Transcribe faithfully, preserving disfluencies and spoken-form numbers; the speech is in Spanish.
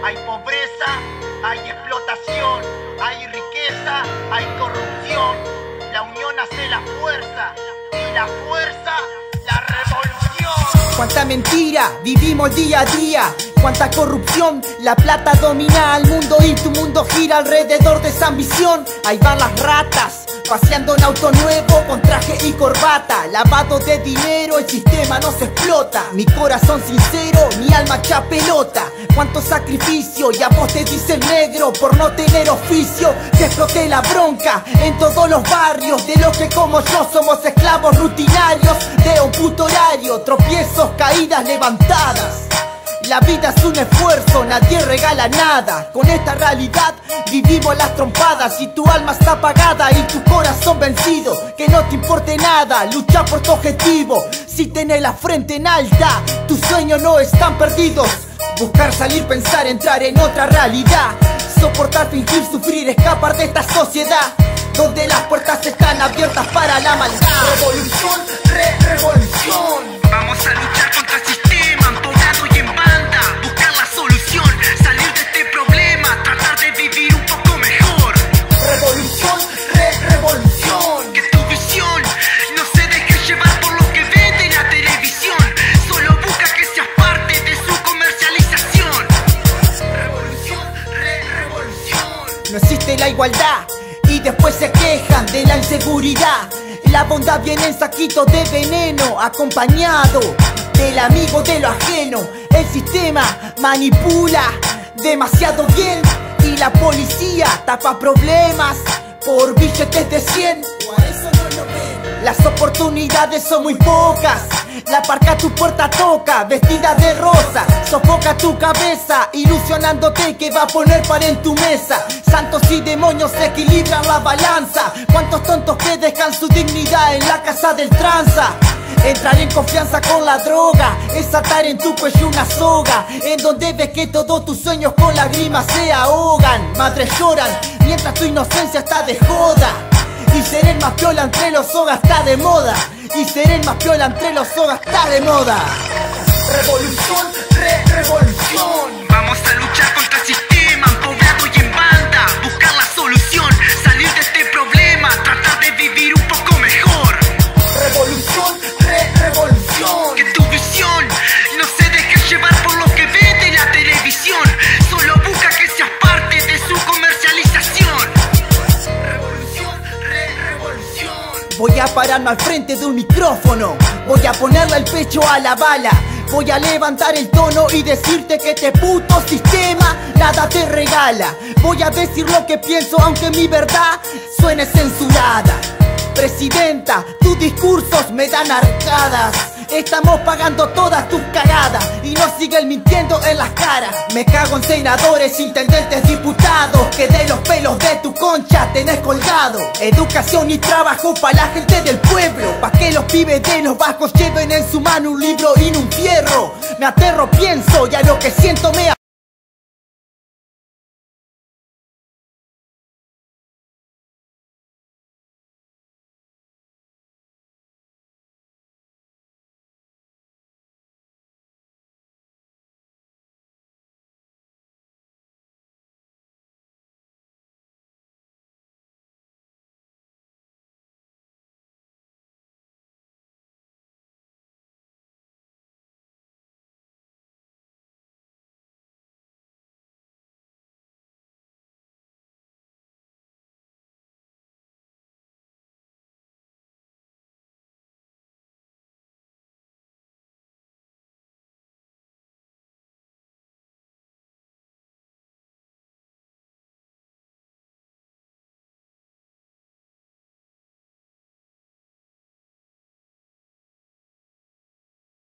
Hay pobreza, hay explotación, hay riqueza, hay corrupción. La unión hace la fuerza y la fuerza la revolución. Cuánta mentira vivimos día a día, cuánta corrupción, la plata domina al mundo y tu mundo gira alrededor de esa ambición. Ahí van las ratas, paseando en auto nuevo con traje y corbata, lavado de dinero, el sistema nos explota. Mi corazón sincero, mi alma hecha pelota. Cuánto sacrificio y a vos te dicen negro por no tener oficio. Que exploté la bronca en todos los barrios de los que como yo somos esclavos rutinarios de un puto horario, tropiezos, caídas, levantadas. La vida es un esfuerzo, nadie regala nada. Con esta realidad vivimos las trompadas. Si tu alma está apagada y tu corazón vencido, que no te importe nada, lucha por tu objetivo. Si tenés la frente en alta, tus sueños no están perdidos. Buscar salir, pensar, entrar en otra realidad. Soportar, fingir, sufrir, escapar de esta sociedad donde las puertas están abiertas para la maldad. Revolución, re revolución. Vamos a luchar contra el sistema, empoderado y en banda. Buscar la solución, salir de este problema, tratar de vivir un poco mejor. Revolución, re revolución. Que tu visión no se deje llevar por lo que vende la televisión. Solo busca que seas parte de su comercialización. Revolución, re revolución. No existe la igualdad y después se quejan de la inseguridad. La bondad viene en saquitos de veneno, acompañado del amigo de lo ajeno. El sistema manipula demasiado bien y la policía tapa problemas por billetes de cien. Las oportunidades son muy pocas. La parca a tu puerta toca, vestida de rosa. Sofoca tu cabeza, ilusionándote que va a poner pan en tu mesa. Santos y demonios equilibran la balanza. Cuántos tontos que dejan su dignidad en la casa del tranza. Entrar en confianza con la droga es atar en tu cuello una soga, en donde ves que todos tus sueños con lágrimas se ahogan. Madres lloran mientras tu inocencia está de joda. Y ser el más piola entre los sogas está de moda. Y ser el más piola entre los sogas está de moda. Revolución, re revolución. Vamos a luchar contra el sistema, empoderado y en banda. Buscar la solución, salir de este problema, tratar de vivir un poco mejor. Revolución, re revolución. Que tu visión no se deje llevar por lo que vende la televisión. Solo busca que seas parte de su comercialización. Revolución, re revolución. Voy a pararme al frente de un micrófono, voy a ponerle el pecho a la bala. Voy a levantar el tono y decirte que este puto sistema nada te regala. Voy a decir lo que pienso aunque mi verdad suene censurada. Presidenta, tus discursos me dan arcadas. Estamos pagando todas tus cagadas y no siguen mintiendo en las caras. Me cago en senadores, intendentes, diputados, que de los pelos de tu concha tenés colgado. Educación y trabajo para la gente del pueblo, pa' que los pibes de los bajos lleven en su mano un libro y no un fierro. Me aterro, pienso y a lo que siento me